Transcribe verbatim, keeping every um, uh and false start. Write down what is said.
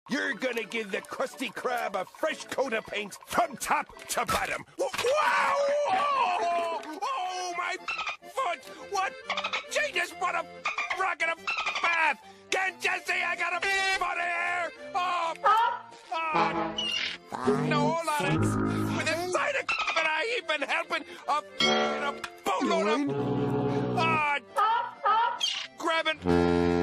You're gonna give the crusty crab a fresh coat of paint from top to bottom. Wow! Oh, oh my foot! What? She just put a rock in a bath! Can't you see I got a foot here? Oh! Oh! No, hold on it. With a side of and I even helping a, a boatload of... Oh! Grabbing...